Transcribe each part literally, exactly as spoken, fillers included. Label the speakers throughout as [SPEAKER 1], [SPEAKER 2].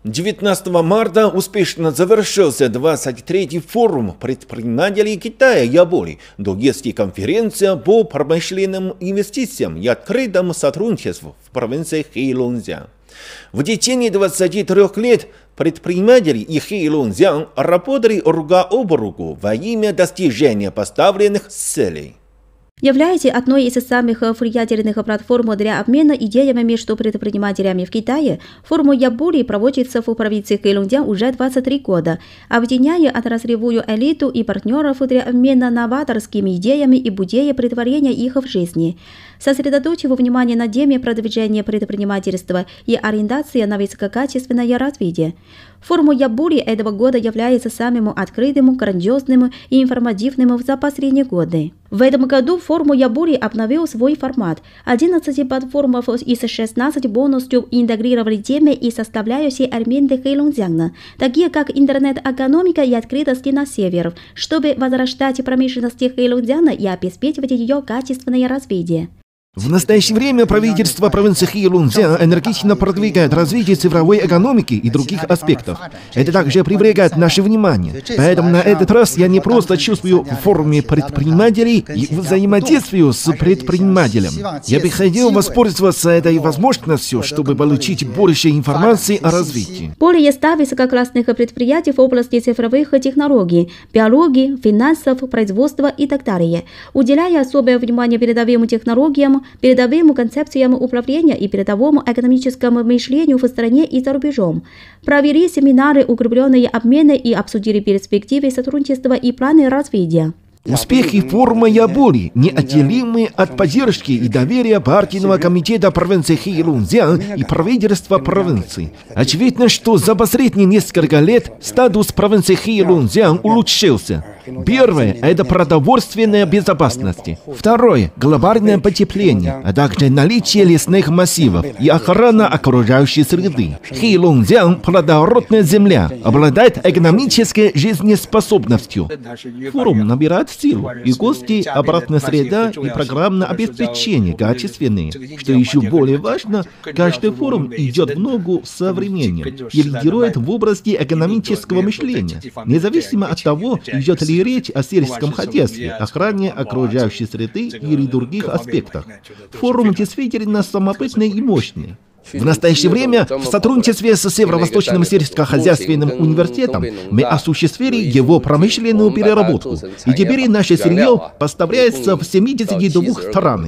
[SPEAKER 1] девятнадцатого марта успешно завершился двадцать третий форум предпринимателей Китая Яболи, Дугетская конференция по промышленным инвестициям и открытому сотрудничеству в провинции Хэйлунцзян. В течение двадцати трёх лет предприниматели и Хэйлунцзян работали рука об руку во имя достижения поставленных целей.
[SPEAKER 2] Является одной из самых влиятельных платформ для обмена идеями между предпринимателями в Китае. Форум Яболи проводится в провинции Хэйлунцзян уже двадцать три года, объединяя отраслевую элиту и партнеров для обмена новаторскими идеями и будея претворения их в жизни. Сосредоточив внимание на теме продвижения предпринимательства и ориентации на высококачественное развитие. Форум Яболи этого года является самым открытым, грандиозным и информативным за последние годы. В этом году форум Яболи обновил свой формат. одиннадцать платформ из шестнадцати полностью интегрировали темы и составляющие элементы Хэйлунцзяна, такие как интернет-экономика и открытость на север, чтобы возрождать промышленность Хэйлунцзяна и обеспечивать ее качественное развитие.
[SPEAKER 3] В настоящее время правительство провинции Хэйлунцзян энергично продвигает развитие цифровой экономики и других аспектов. Это также привлекает наше внимание. Поэтому на этот раз я не просто чувствую в форуме предпринимателей и взаимодействию с предпринимателем. Я бы хотел воспользоваться этой возможностью, чтобы получить больше информации о развитии.
[SPEAKER 2] Более ста высококлассных предприятий в области цифровых технологий, биологии, финансов, производства и так далее, уделяя особое внимание передовым технологиям, передовым концепциям управления и передовому экономическому мышлению в стране и за рубежом. Провели семинары, укрепленные обмены и обсудили перспективы сотрудничества и планы развития.
[SPEAKER 3] Успехи форума Яболи неотделимы от поддержки и доверия партийного комитета провинции Хэйлунцзян и правительства провинции. Очевидно, что за последние несколько лет статус провинции Хэйлунцзян улучшился. Первое – это продовольственная безопасность. Второе – глобальное потепление, а также наличие лесных массивов и охрана окружающей среды. Хэйлунцзян – плодородная земля, обладает экономической жизнеспособностью. Форум набирает силу, и гости, обратная среда и программное обеспечение качественные. Что еще более важно, каждый форум идет в ногу со временем и лидирует в области экономического мышления, независимо от того, идет ли речь о сельском хозяйстве, охране окружающей среды или других аспектах. Форум действительно самобытный и мощный. В настоящее время в сотрудничестве с Северо-Восточным сельскохозяйственным университетом мы осуществили его промышленную переработку, и теперь наше сырье поставляется в семидесяти двух странах.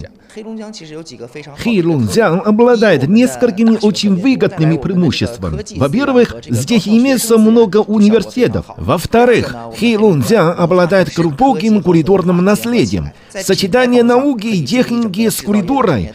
[SPEAKER 3] Хэйлунцзян обладает несколькими очень выгодными преимуществами. Во-первых, здесь имеется много университетов. Во-вторых, Хэйлунцзян обладает глубоким культурным наследием. Сочетание науки и техники с культурой.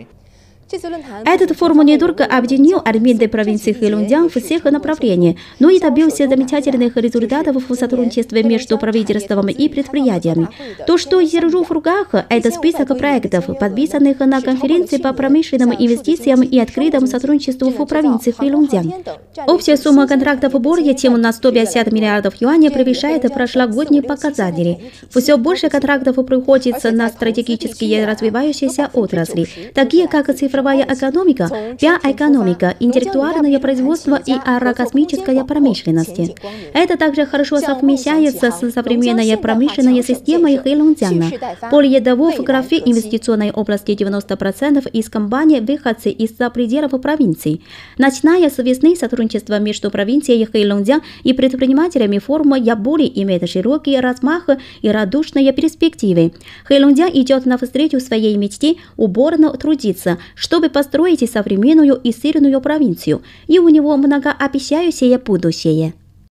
[SPEAKER 2] Этот форум не только объединил элементы провинции Хэйлунцзян в всех направлениях, но и добился замечательных результатов в сотрудничестве между правительством и предприятиями. То, что я держу в руках, это список проектов, подписанных на конференции по промышленным инвестициям и открытому сотрудничеству в провинции Хэйлунцзян. Общая сумма контрактов более чем на сто пятьдесят миллиардов юаней превышает прошлогодние показатели. Все больше контрактов приходится на стратегические развивающиеся отрасли, такие как цифровая Цифровая экономика, биоэкономика, интеллектуальное производство и аэрокосмическая промышленность. Это также хорошо совмещается с современной промышленной системой Хэйлунцзяна. Более того, в графе инвестиционной области девяносто процентов из компаний выходцы из-за пределов провинции. Начиная с весны, сотрудничество между провинцией Хэйлунцзян и предпринимателями форума Яболи имеет широкий размах и радушные перспективы. Хэйлунцзян идет навстречу своей мечте уборно трудиться, чтобы построить современную и сильную провинцию, и у него многообещающее будущее.